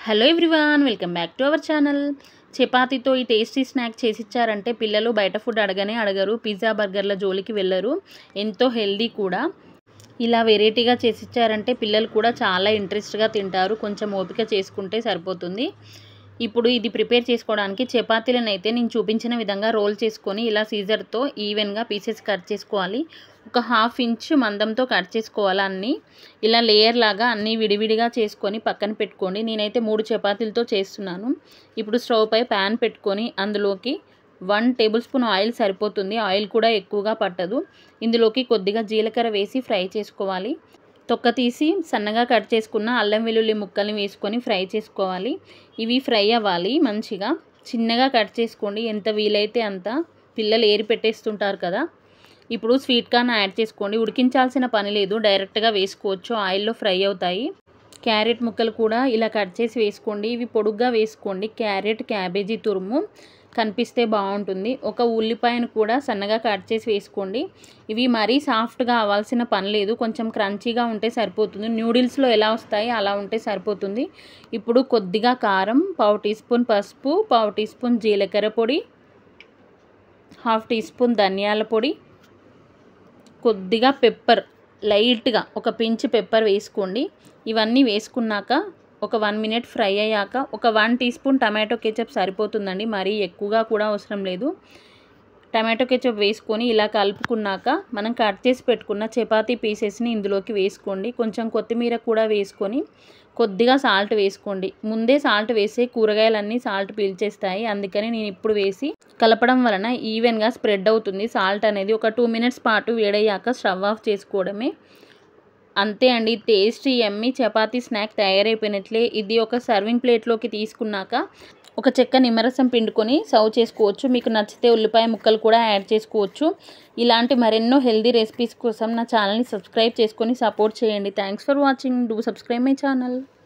Hello everyone, welcome back to our channel. చపాతీతో ఈ tasty snack చేసిచ్చారంటే పిల్లలు బయట ఫుడ్ అడగరు. పిజ్జా బర్గర్ల జోలికి వెళ్ళరు. ఎంతో హెల్దీ కూడా. ఇలా వెరైటీగా చేసిచ్చారంటే పిల్లలు కూడా చాలా ఇంట్రెస్ట్గా తింటారు. కొంచెం ఓపిక చేసుకుంటే సరిపోతుంది. ఇప్పుడు ఇది ప్రిపేర్ చేసుకోవడానికి చపాతీలను అయితే నేను చూపించిన విధంగా రోల్ చేసుకొని ఇలా సీజర్తో ఈవెన్గా పీసెస్ కట్ చేసుకోవాలి. ఒక 1/2 ఇంచ్ మందంతో కట్ చేసుకోవాలి. అన్నీ ఇలా లేయర్ లాగా అన్నీ విడివిడిగా చేసుకొని పక్కన పెట్టుకోండి. నేనైతే 3 చపాతీలతో చేస్తున్నాను. ఇప్పుడు స్టవ్ పై ప్యాన్ పెట్టుకొని అందులోకి 1 టేబుల్ స్పూన్ ఆయిల్ సరిపోతుంది. ఆయిల్ కూడా ఎక్కువగా పట్టదు. ఇందులోకి కొద్దిగా జీలకర్ర వేసి ఫ్రై చేసుకోవాలి. తొక్క తీసి సన్నగా కట్ చేసుకున్న అల్లం వెల్లుల్లి ముక్కల్ని వేసుకొని ఫ్రై చేసుకోవాలి. ఇవి ఫ్రై అవ్వాలి మంచిగా. చిన్నగా కట్ చేసుకోండి, ఎంత వీలైతే అంత. పిల్లలు ఏరి పెట్టేస్తుంటారు కదా. ఇప్పుడు స్వీట్ కార్న్ యాడ్ చేసుకోండి. ఉడికించాల్సిన పని లేదు, డైరెక్ట్గా వేసుకోవచ్చు, ఆయిల్లో ఫ్రై అవుతాయి. క్యారెట్ ముక్కలు కూడా ఇలా కట్ చేసి వేసుకోండి. ఇవి పొడుగ్గా వేసుకోండి. క్యారెట్, క్యాబేజీ తురుము కనిపిస్తే బాగుంటుంది. ఒక ఉల్లిపాయను కూడా సన్నగా కట్ చేసి వేసుకోండి. ఇవి మరీ సాఫ్ట్గా అవ్వాల్సిన పని లేదు, కొంచెం క్రంచీగా ఉంటే సరిపోతుంది. న్యూడిల్స్లో ఎలా వస్తాయి అలా ఉంటే సరిపోతుంది. ఇప్పుడు కొద్దిగా కారం, 1/2 టీ స్పూన్ పసుపు, 1/2 టీ స్పూన్ జీలకర్ర పొడి, 1/2 టీ స్పూన్ ధనియాల పొడి, కొద్దిగా పెప్పర్, లైట్గా ఒక పించ్ పెప్పర్ వేసుకోండి. ఇవన్నీ వేసుకున్నాక ఒక 1 మినిట్ ఫ్రై అయ్యాక ఒక 1 టీ స్పూన్ టమాటో కెచప్ సరిపోతుందండి, మరీ ఎక్కువగా కూడా అవసరం లేదు. టమాటో కెచప్ వేసుకొని ఇలా కలుపుకున్నాక మనం కట్ చేసి పెట్టుకున్న చపాతీ పీసెస్ని ఇందులోకి వేసుకోండి. కొంచెం కొత్తిమీర కూడా వేసుకొని కొద్దిగా సాల్ట్ వేసుకోండి. ముందే సాల్ట్ వేసే కూరగాయలన్నీ సాల్ట్ పీల్చేస్తాయి, అందుకని నేను ఇప్పుడు వేసి కలపడం వలన ఈవెన్గా స్ప్రెడ్ అవుతుంది సాల్ట్ అనేది. ఒక 2 మినిట్స్ పాటు వేడయ్యాక స్టవ్ ఆఫ్ చేసుకోవడమే. అంతే అండి, టేస్టీ యమ్మీ చపాతీ స్నాక్ తయారైపోయినట్లే. ఇది ఒక సర్వింగ్ ప్లేట్లోకి తీసుకున్నాక ఒక చెక్క నిమ్మరసం పిండుకొని సర్వ్ చేసుకోవచ్చు. మీకు నచ్చితే ఉల్లిపాయ ముక్కలు కూడా యాడ్ చేసుకోవచ్చు. ఇలాంటి మరెన్నో హెల్దీ రెసిపీస్ కోసం నా ఛానల్ని సబ్స్క్రైబ్ చేసుకొని సపోర్ట్ చేయండి. Thanks for watching. Do subscribe my channel.